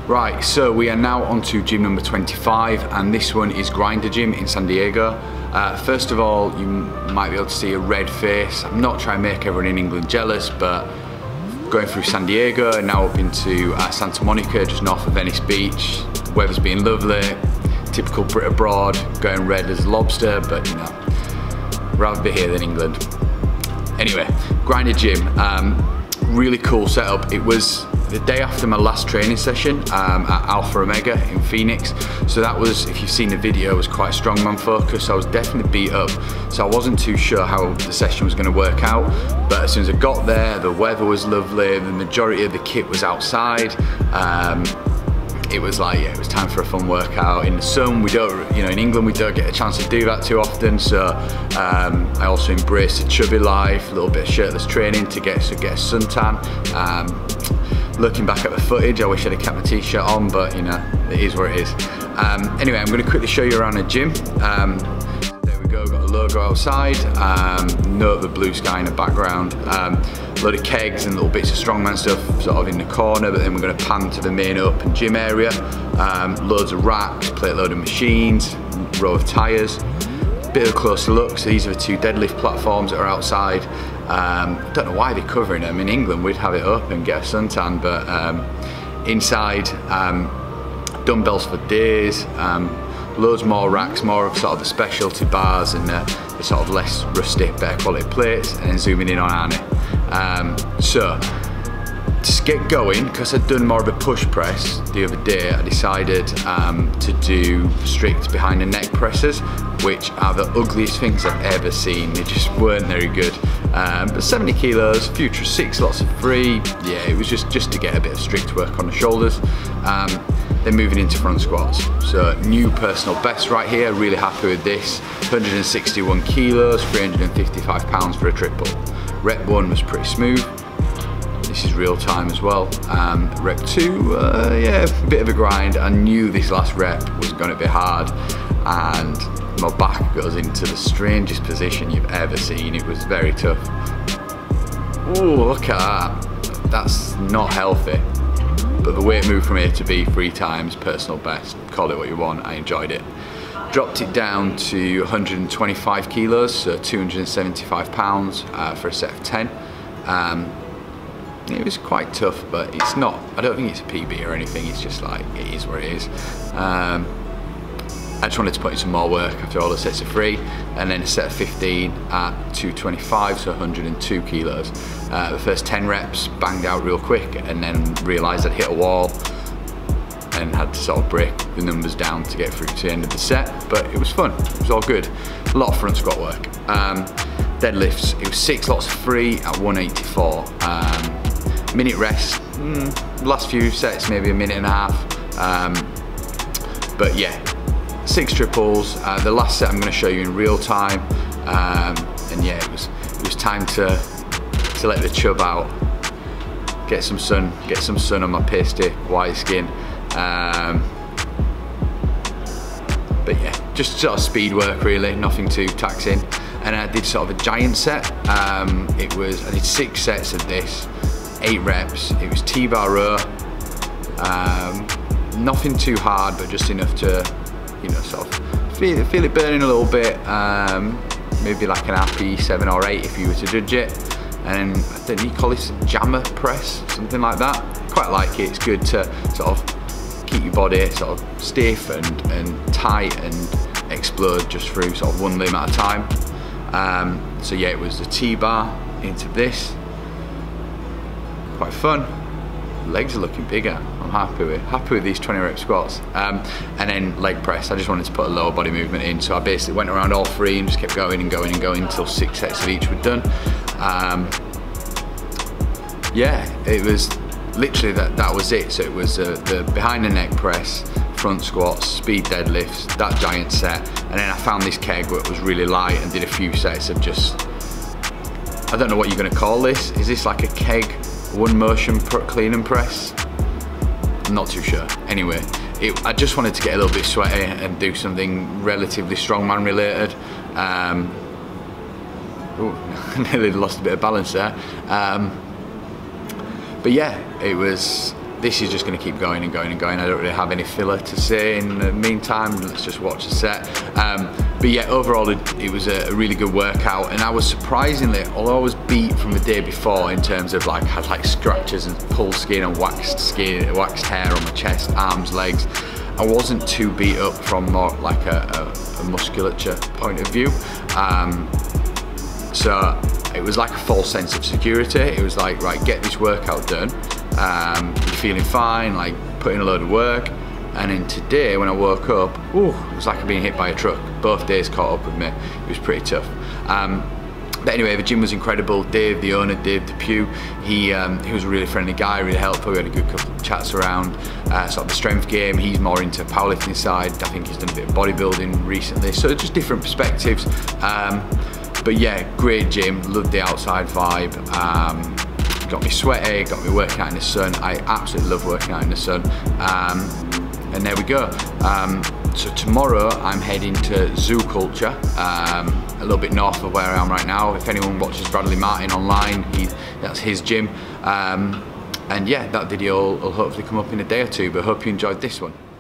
Right, so we are now on to gym number 25, and this one is Grinder Gym in San Diego. First of all, you might be able to see a red face. I'm not trying to make everyone in England jealous, but going through San Diego and now up into Santa Monica, just north of Venice Beach. The weather's been lovely, typical Brit abroad, going red as lobster, but you know, rather be here than England. Anyway, Grinder Gym, really cool setup. It was the day after my last training session at Alpha Omega in Phoenix. So that was, if you've seen the video, it was quite strongman focused. So I was definitely beat up. So I wasn't too sure how the session was going to work out. But as soon as I got there, the weather was lovely. The majority of the kit was outside. It was like, yeah, it was time for a fun workout in the sun. We don't, you know, in England we don't get a chance to do that too often. So I also embraced the chubby life, a little bit of shirtless training to get a suntan. Looking back at the footage, I wish I'd have kept my t-shirt on, but you know, it is what it is. Anyway, I'm going to quickly show you around the gym. There we go, got a logo outside. Note the blue sky in the background. Load of kegs and little bits of strongman stuff sort of in the corner, but then we're going to pan to the main open gym area. Loads of racks, plate load of machines, row of tyres. Bit of a closer look, so these are the two deadlift platforms that are outside. I don't know why they're covering them. In England we'd have it up and get a suntan, but inside, dumbbells for days, loads more racks, more of sort of the specialty bars and the sort of less rustic, better quality plates, and then zooming in on Annie. So to get going, because I'd done more of a push press the other day, I decided to do strict behind the neck presses, which are the ugliest things I've ever seen. They just weren't very good. But 70 kilos, Future 6 lots of free. Yeah, it was just to get a bit of strict work on the shoulders. Then moving into front squats. So new personal best right here, really happy with this. 161 kilos, 355 pounds for a triple. Rep 1 was pretty smooth. This is real time as well. Rep 2, yeah, a bit of a grind. I knew this last rep was gonna be hard, and my back goes into the strangest position you've ever seen. It was very tough. Oh, look at that. That's not healthy. But the weight moved from A to B 3 times, personal best. Call it what you want, I enjoyed it. Dropped it down to 125 kilos, so 275 pounds for a set of 10. It was quite tough, but it's not, I don't think it's a PB or anything, it's just like, it is what it is. I just wanted to put in some more work after all the sets of 3, and then a set of 15 at 225, so 102 kilos. The first 10 reps banged out real quick, and then realised I'd hit a wall and had to sort of break the numbers down to get through to the end of the set, but it was fun, it was all good. A lot of front squat work. Deadlifts, it was 6 lots of 3 at 184. Minute rest, last few sets maybe a minute and a half. But yeah, 6 triples. The last set I'm going to show you in real time, and yeah, it was time to let the chub out, get some sun on my pasty white skin. But yeah, just sort of speed work really, nothing too taxing. And I did sort of a giant set. I did 6 sets of this, 8 reps. It was T-bar row. Nothing too hard, but just enough to, you know, sort of feel it burning a little bit. Maybe like an happy 7 or 8 if you were to judge it. And I don't know, you call this jammer press, something like that. Quite like it. It's good to sort of keep your body sort of stiff and tight and explode just through sort of one limb at a time. So yeah, it was the T-bar into this. Quite fun. Legs are looking bigger. I'm happy with these 20 rep squats. And then leg press. I just wanted to put a lower body movement in, so I basically went around all 3 and just kept going and going and going until 6 sets of each were done. Yeah, it was literally that was it. So it was the behind the neck press, front squats, speed deadlifts, that giant set, and then I found this keg where it was really light and did a few sets of just, I don't know what you're going to call this. Is this like a keg one motion clean and press? I'm not too sure. Anyway, I just wanted to get a little bit sweaty and do something relatively strongman related. Ooh, nearly lost a bit of balance there. But yeah, it was this is just going to keep going and going and going. I don't really have any filler to say in the meantime. Let's just watch the set. But yeah, overall it was a really good workout, and I was surprisingly, although I was beat from the day before in terms of like, had like scratches and pulled skin and waxed hair on my chest, arms, legs, I wasn't too beat up from more like a musculature point of view. So it was like a false sense of security. It was like, right, get this workout done. You're feeling fine, like put in a load of work. And then today when I woke up, it was like I'd been hit by a truck. Both days caught up with me. It was pretty tough. But anyway, the gym was incredible. Dave, the owner, Dave Depew, he was a really friendly guy, really helpful. We had a good couple of chats around sort of the strength game. He's more into powerlifting side. I think he's done a bit of bodybuilding recently. So just different perspectives. But yeah, great gym, loved the outside vibe. Got me sweaty, got me working out in the sun. I absolutely love working out in the sun. And there we go. So tomorrow I'm heading to Zoo Culture, a little bit north of where I am right now. If anyone watches Bradley Martin online, that's his gym. And yeah, that video will hopefully come up in a day or two, but I hope you enjoyed this one.